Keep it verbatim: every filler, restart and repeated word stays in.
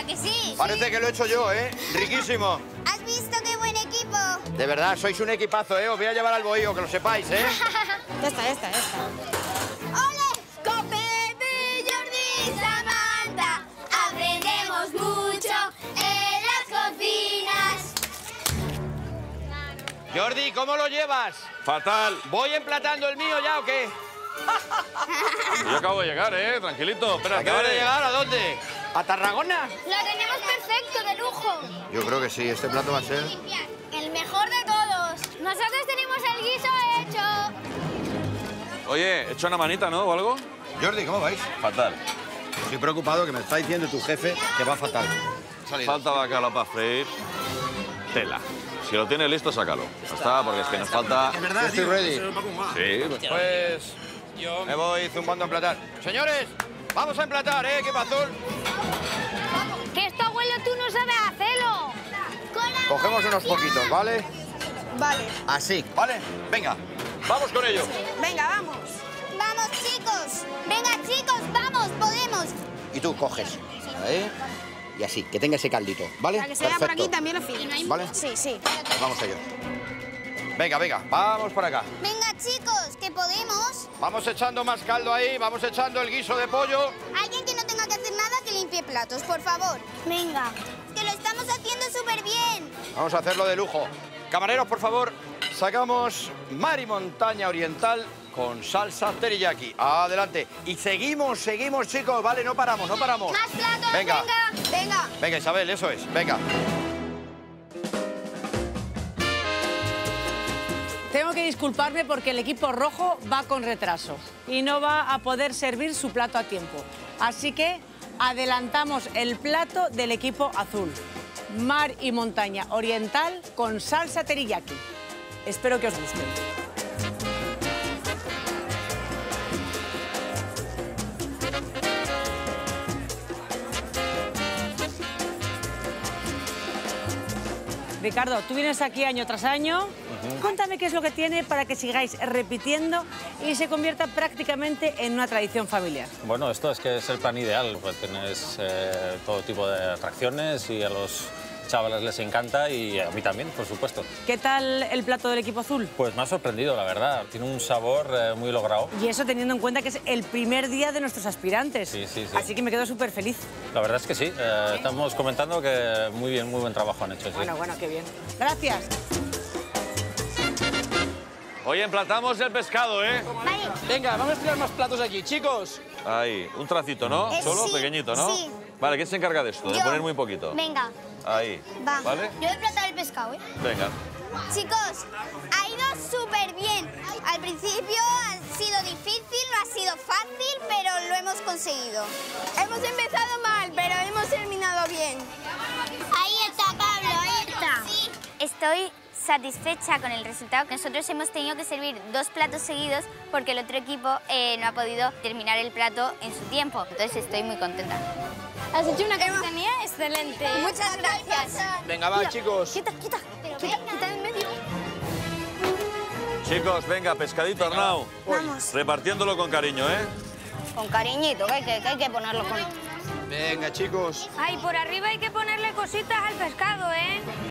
¿A que sí? Parece que lo he hecho yo, ¿eh? Riquísimo. ¿Has visto qué buen equipo? De verdad, sois un equipazo, ¿eh? Os voy a llevar al bohío, que lo sepáis, ¿eh? Ya está, ya está, ya está. ¡Ole! Con Pepe, Jordi y Samantha aprendemos mucho en las cocinas. Jordi, ¿cómo lo llevas? Fatal. ¿Voy emplatando el mío ya o qué? Yo acabo de llegar, ¿eh? Tranquilito, espérate. ¿Acabas de llegar a dónde? ¿A Tarragona? Lo tenemos perfecto, de lujo. Yo creo que sí, este plato va a ser... El mejor de todos. Nosotros tenemos el guiso hecho. Oye, ¿hecho una manita, no? ¿O algo? Jordi, ¿cómo vais? Fatal. Estoy preocupado que me está diciendo tu jefe que va fatal. Falta bacalao para freír. Tela. Si lo tienes listo, sácalo. Ya está, porque es que nos falta... ¿Es verdad, estoy ready. Sí. Pues me voy zumbando a emplatar. Señores, vamos a emplatar, ¿eh? Equipo azul. Que esto, abuelo, tú no sabes hacerlo. Cogemos unos poquitos, ¿vale? Vale. Así, ¿vale? Venga, vamos con ello. Venga, vamos. Vamos, chicos. Venga, chicos, vamos, podemos. Y tú coges. Ahí. Y así, que tenga ese caldito, ¿vale? Para que se vea por aquí también lo fino. ¿Vale? Sí, sí. Pues vamos a ello. Venga, venga, vamos para acá. Venga, chicos, que podemos. Vamos echando más caldo ahí, vamos echando el guiso de pollo. Alguien que no tenga que hacer nada que limpie platos, por favor. Venga. Que lo estamos haciendo súper bien. Vamos a hacerlo de lujo. Camareros, por favor, sacamos mar y montaña oriental con salsa teriyaki. Adelante. Y seguimos, seguimos, chicos, ¿vale? No paramos, no paramos. Más platos, Venga. venga. Venga. Venga, Isabel, eso es. Venga. Tengo que disculparme porque el equipo rojo va con retraso y no va a poder servir su plato a tiempo. Así que adelantamos el plato del equipo azul. Mar y montaña oriental con salsa teriyaki. Espero que os guste. Ricardo, tú vienes aquí año tras año. Uh-huh. Cuéntame qué es lo que tiene para que sigáis repitiendo y se convierta prácticamente en una tradición familiar. Bueno, esto es que es el plan ideal, pues tienes eh, todo tipo de atracciones y a los chavales les encanta y a mí también, por supuesto. ¿Qué tal el plato del equipo azul? Pues me ha sorprendido, la verdad. Tiene un sabor eh, muy logrado. Y eso teniendo en cuenta que es el primer día de nuestros aspirantes. Sí, sí, sí. Así que me quedo súper feliz. La verdad es que sí. Eh, estamos comentando que muy bien, muy buen trabajo han hecho. Sí. Bueno, bueno, qué bien. Gracias. Hoy emplatamos el pescado, ¿eh? Vale. Venga, vamos a tirar más platos aquí, chicos. Ahí, un tracito, ¿no? Eh, Solo, sí, pequeñito, ¿no? sí. Vale, ¿quién se encarga de esto? De Yo. poner muy poquito. Venga. Ahí. Va. ¿Vale? Yo he platado el pescado, ¿eh? Venga. Chicos, ha ido súper bien. Al principio ha sido difícil, no ha sido fácil, pero lo hemos conseguido. Hemos empezado mal, pero hemos terminado bien. Ahí está, Pablo, ahí está. Sí. Estoy satisfecha con el resultado, que nosotros hemos tenido que servir dos platos seguidos porque el otro equipo eh, no ha podido terminar el plato en su tiempo. Entonces estoy muy contenta. Has hecho una capitanía excelente. Muchas gracias. Venga, va, chicos. Quita, quita, quita, quita en medio. Chicos, venga, pescadito, Arnau. Vamos. Repartiéndolo con cariño, ¿eh? Con cariñito, que hay que, que, hay que ponerlo con... Venga, chicos. Ay, por arriba hay que ponerle cositas al pescado, ¿eh?